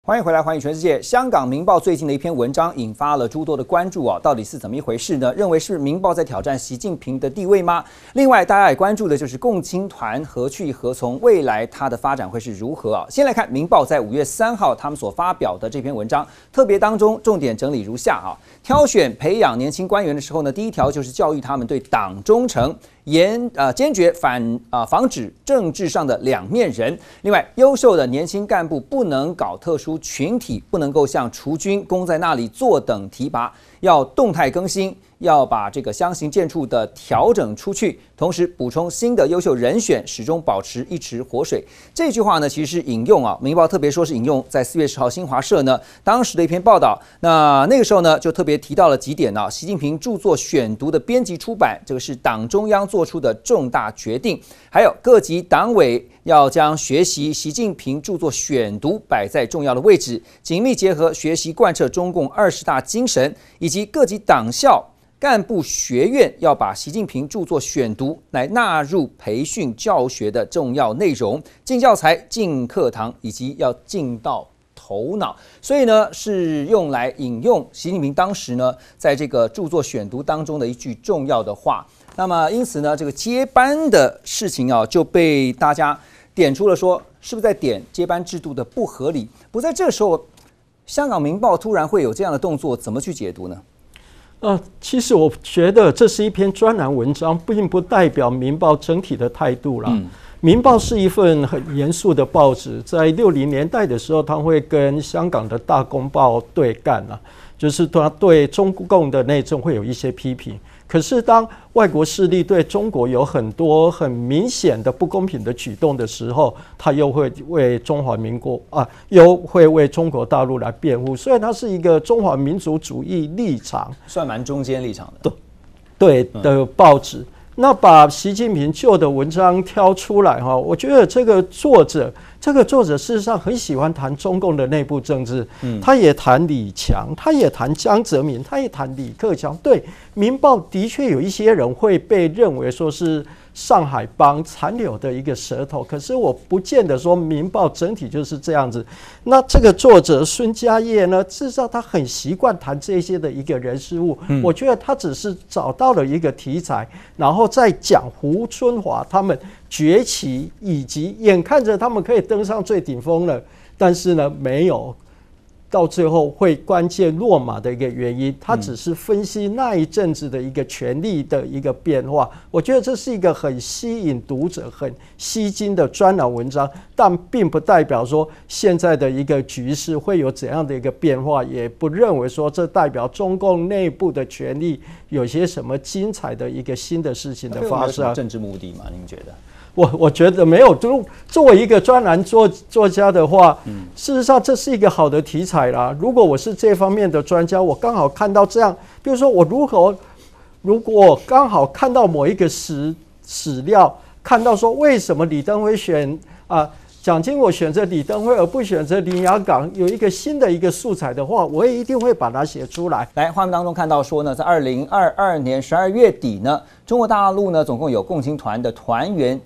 欢迎回来，欢迎全世界。香港《明报》最近的一篇文章引发了诸多的关注啊，到底是怎么一回事呢？认为是《明报》在挑战习近平的地位吗？另外，大家也关注的就是共青团何去何从，未来它的发展会是如何啊？先来看《明报》在5月3号他们所发表的这篇文章，特别当中重点整理如下啊：挑选培养年轻官员的时候呢，第一条就是教育他们对党忠诚。坚决防止政治上的两面人。另外，优秀的年轻干部不能搞特殊群体，不能够像除军公在那里坐等提拔，要动态更新，要把这个相形见绌的调整出去，同时补充新的优秀人选，始终保持一池活水。这句话呢，其实是引用《明报》特别说是引用在4月10号新华社呢当时的一篇报道。那个时候呢，就特别提到了几点习近平著作选读的编辑出版，这个是党中央做出的重大决定，还有各级党委要将学习习近平著作选读摆在重要的位置，紧密结合学习贯彻中共20大精神，以及各级党校干部学院要把习近平著作选读来纳入培训教学的重要内容，进教材、进课堂，以及要进到头脑。所以呢，是用来引用习近平当时呢在这个著作选读当中的一句重要的话。那么因此呢，这个接班的事情就被大家点出了说，是不是在点接班制度的不合理？不在这时候，香港《明报》突然会有这样的动作，怎么去解读呢？ 其实我觉得这是一篇专栏文章，并不代表《明报》整体的态度啦。明报是一份很严肃的报纸，在60年代的时候，它会跟香港的大公报对干就是它对中共的内政会有一些批评。可是当外国势力对中国有很多很明显的不公平的举动的时候，他又会为中华民国又会为中国大陆来辩护，所以它是一个中华民族主义立场， 算蛮中间立场的， 对的报纸。那把习近平旧的文章挑出来我觉得这个作者事实上很喜欢谈中共的内部政治，他也谈李强，他也谈江泽民，他也谈李克强。对，《明报》的确有一些人会被认为说是上海帮残留的一个舌头，可是我不见得说《明报》整体就是这样子。那这个作者孙家业呢，至少他很习惯谈这些的一个人事物，我觉得他只是找到了一个题材，然后再讲胡春华他们崛起，以及眼看着他们可以登上最顶峰了，但是呢没有到最后会关键落马的一个原因，他只是分析那一阵子的一个权力的一个变化。我觉得这是一个很吸引读者、很吸睛的专栏文章，但并不代表说现在的一个局势会有怎样的一个变化，也不认为说这代表中共内部的权力有些什么精彩的一个新的事情的发生。 有政治目的吗？您觉得？ 我觉得没有。作为一个专栏作家的话，事实上这是一个好的题材啦。如果我是这方面的专家，我刚好看到这样，比如说我如果刚好看到某一个史料，看到说为什么李登辉蒋经国选择李登辉而不选择林洋港，有一个新的一个素材的话，我也一定会把它写出来。 来，画面当中看到说呢，在2022年12月底呢，中国大陆呢总共有共青团的团员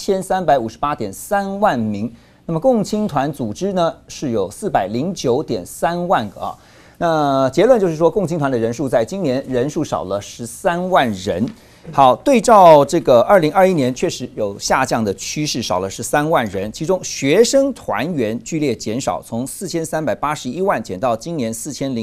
7358.3万名，那么共青团组织呢是有409.3万个那结论就是说，共青团的人数在今年人数少了13万人。好，对照这个2021年确实有下降的趋势，少了13万人，其中学生团员剧烈减少，从4381万减到今年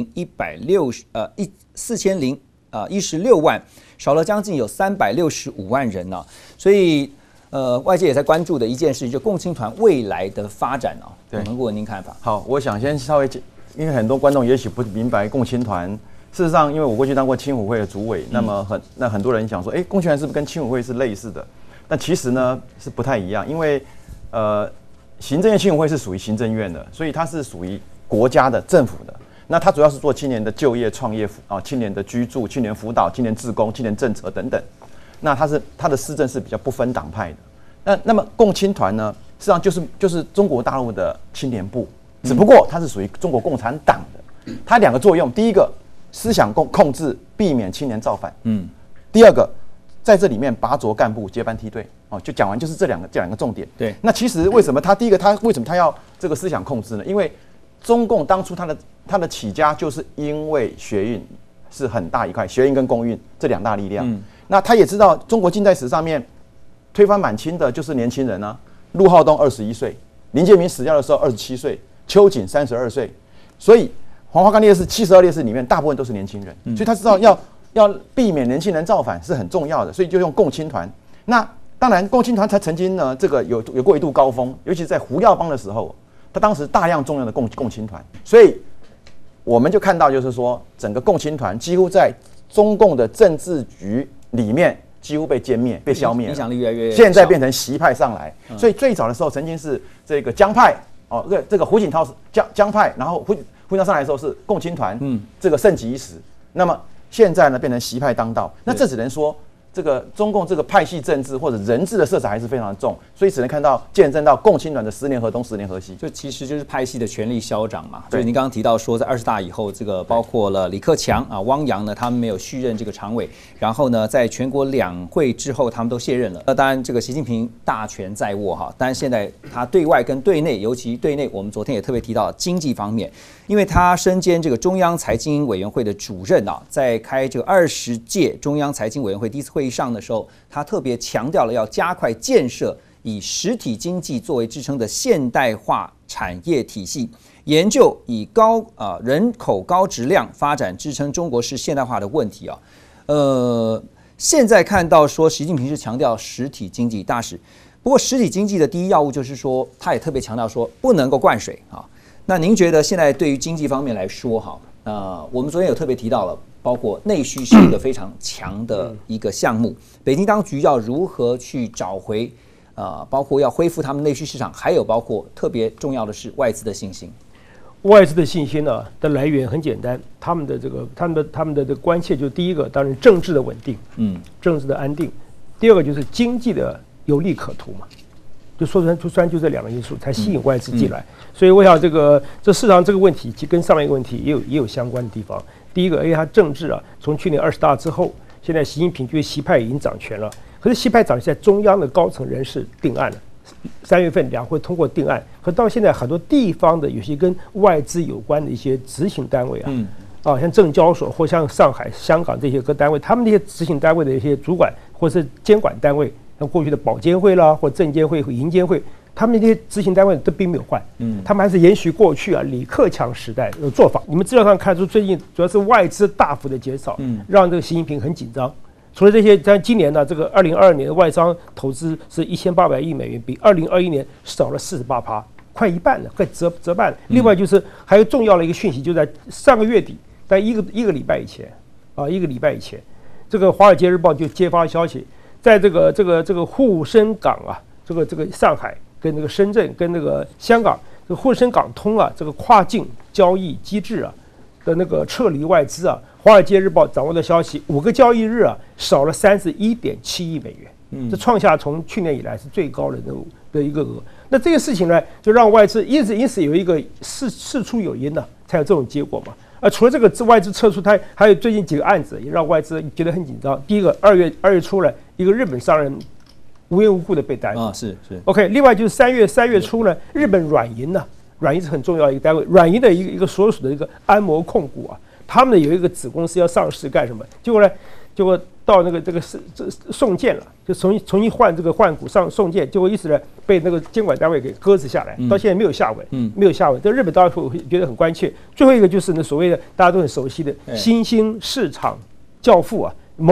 4016万，少了将近有365万人所以外界也在关注的一件事情，就共青团未来的发展对，能够问您看法？ 好，我想先稍微，因为很多观众也许不明白共青团。事实上，因为我过去当过青委会的主委，那么很多人想说，共青团是不是跟青委会是类似的？但其实呢是不太一样，因为行政院青委会是属于行政院的，所以它是属于国家的政府的。那它主要是做青年的就业、创业青年的居住、青年辅导、青年志工、青年政策等等。那它的施政是比较不分党派的。那么共青团呢，实际上就是中国大陆的青年部，只不过它是属于中国共产党的。它两个作用，第一个，思想控制，避免青年造反。第二个，在这里面拔擢干部，接班梯队。就讲完，就是这两个重点。 对。 那其实为什么他第一个，他为什么他要这个思想控制呢？因为中共当初它的起家就是因为学运是很大一块，学运跟工运这2大力量。那他也知道中国近代史上面推翻满清的就是年轻人啊，陆浩东21岁，林建明死掉的时候27岁，秋瑾32岁，所以黄花岗烈士72烈士里面大部分都是年轻人，所以他知道要避免年轻人造反是很重要的，所以就用共青团。那当然，共青团才曾经呢，这个有过一度高峰，尤其是在胡耀邦的时候，他当时大量重用的共青团，所以我们就看到，就是说整个共青团几乎在中共的政治局里面几乎被歼灭、被消灭， 影响力越来越小， 现在变成习派上来。所以最早的时候曾经是这个江派哦，这个胡锦涛是江派，然后胡锦涛上来的时候是共青团，这个盛极一时。那么现在呢，变成习派当道，那这只能说。这个中共这个派系政治或者人治的色彩还是非常的重，所以只能看到见证到共青团的10年河东10年河西， 就其实就是派系的权力消长嘛。对，您刚刚提到说，在20大以后，这个包括了李克强啊、汪洋呢，他们没有续任这个常委，然后呢，在全国两会之后，他们都卸任了。那当然，这个习近平大权在握哈，当然现在他对外跟对内，尤其对内，我们昨天也特别提到经济方面，因为他身兼这个中央财经委员会的主任啊，在开这个20届中央财经委员会第一次会议上的时候，他特别强调了要加快建设以实体经济作为支撑的现代化产业体系，研究以人口高质量发展支撑中国式现代化的问题啊。现在看到说习近平是强调实体经济大使，不过实体经济的第一要务就是说，他也特别强调说不能够灌水啊。那您觉得现在对于经济方面来说，我们昨天有特别提到了，包括内需是一个非常强的一个项目，北京当局要如何去找回，包括要恢复他们内需市场，还有包括特别重要的是外资的信心。 外资的信心呢的来源很简单，他们的这个关切就是第一个，当然政治的稳定，政治的安定；第二个就是经济的有利可图嘛。就说穿就这2个因素才吸引外资进来，所以我想这市场这个问题其实跟上面一个问题也有相关的地方。第一个，因为它政治啊，从去年20大之后，现在习近平觉得习派已经掌权了，可是习派掌权在中央的高层人士定案了，3月份两会通过定案，可到现在很多地方的有些跟外资有关的一些执行单位像证交所或像上海、香港这些各单位，他们那些执行单位的一些主管或是监管单位。像过去的保监会啦，或证监会和银监会，他们那些执行单位都并没有换，他们还是延续过去李克强时代的做法。你们资料上看出，最近主要是外资大幅的减少，让这个习近平很紧张。除了这些，像今年呢，这个2022年的外商投资是1800亿美元，比2021年少了48%，快一半了，快折半了。另外就是还有重要的一个讯息，就在上个月底，在一个礼拜以前，这个《华尔街日报》就揭发消息。在这个沪深港啊，这个上海跟那个深圳跟那个香港，这个沪深港通啊，这个跨境交易机制啊的那个撤离外资啊，《华尔街日报》掌握的消息，5个交易日啊少了31.7亿美元，这创下从去年以来是最高的一个额。那这个事情呢，就让外资因此有一个事出有因呢，才有这种结果嘛。除了这个外资撤出，它还有最近几个案子也让外资觉得很紧张。第一个，2月初了，一个日本商人无缘无故的被逮捕是 OK。另外就是3月初呢，日本软银是很重要的一个单位，软银的一个所属的一个安谋控股啊，他们有一个子公司要上市干什么？结果到这个送件了，就重新换股送件，结果一直呢被那个监管单位给搁置下来，到现在没有下文，没有下文。这日本当然会觉得很关切。最后一个就是呢所谓的大家都很熟悉的新兴市场教父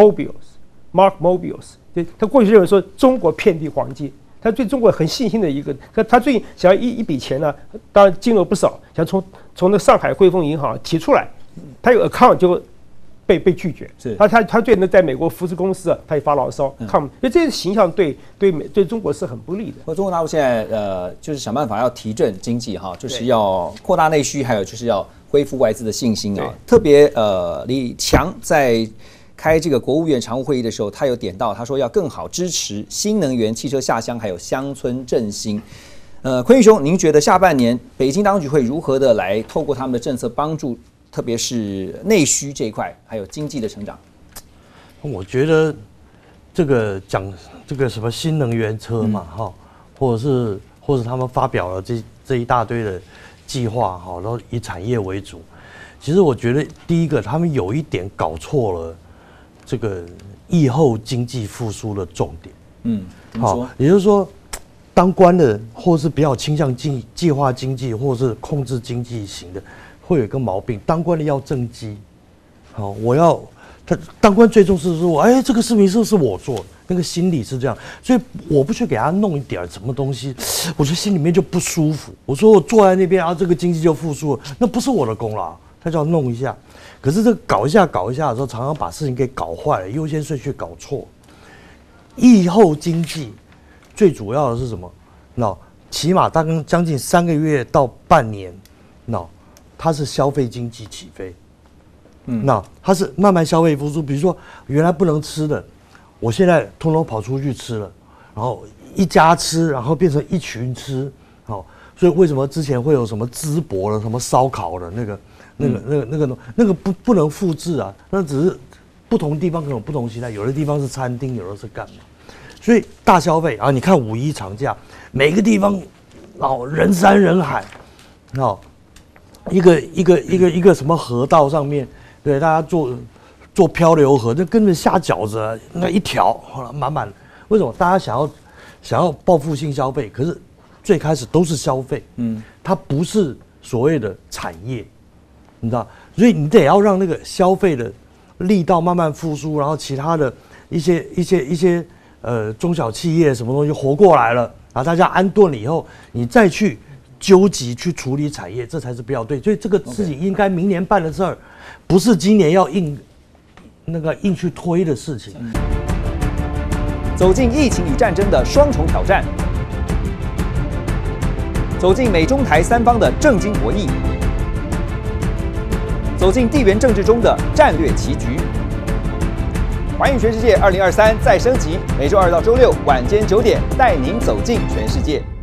Mark Mobius， 他过去认为说中国遍地黄金，他对中国很信心的一个，他最近想要一笔钱呢，当然金额不少，想从那上海汇丰银行提出来，他有 account 就被拒绝，他对在美国福斯公司他也发牢骚，因为这些形象对中国是很不利的。 中国大陆现在就是想办法要提振经济就是要扩大内需，还有就是要恢复外资的信心啊。特别李强在开这个国务院常务会议的时候，他有点到，他说要更好支持新能源汽车下乡，还有乡村振兴。坤玉兄，您觉得下半年北京当局会如何的来透过他们的政策帮助？特别是内需这一块，还有经济的成长。 我觉得这个讲这个什么新能源车嘛，或者是他们发表了这一大堆的计划，好，然后以产业为主。其实我觉得第一个，他们有一点搞错了这个疫后经济复苏的重点。好，也就是说，当官的或是比较倾向计划经济或是控制经济型的，会有一个毛病，当官的要政绩。好，他当官最重视的是说，哎，这个事情是不是我做的？那个心理是这样，所以我不去给他弄一点什么东西，我觉得心里面就不舒服。我说我坐在那边啊，这个经济就复苏了，那不是我的功劳，他就要弄一下。可是这个搞一下的时候，常常把事情给搞坏了，优先顺序搞错。疫后经济最主要的是什么？那起码大概将近3个月到半年，那它是消费经济起飞。那它是慢慢消费复苏，比如说原来不能吃的，我现在通通跑出去吃了，然后一家吃，然后变成一群吃，好，所以为什么之前会有什么淄博的、什么烧烤的那个不能复制啊？那只是不同地方可能有不同形态，有的地方是餐厅，有的是干嘛？所以大消费啊！你看5·1长假，每个地方人山人海，一个什么河道上面。对，大家做漂流河，那根本下饺子，那一条好了满满。为什么大家想要报复性消费？可是最开始都是消费，它不是所谓的产业，你知道？所以你得要让那个消费的力道慢慢复苏，然后其他的一些中小企业什么东西活过来了，然后大家安顿了以后，你再去纠集去处理产业，这才是比较对。所以这个事情应该明年办的事儿。不是今年要硬去推的事情。 走进疫情与战争的双重挑战，走进美中台3方的政经博弈，走进地缘政治中的战略棋局。环宇全世界2023再升级，每周2到周6晚间9点，带您走进全世界。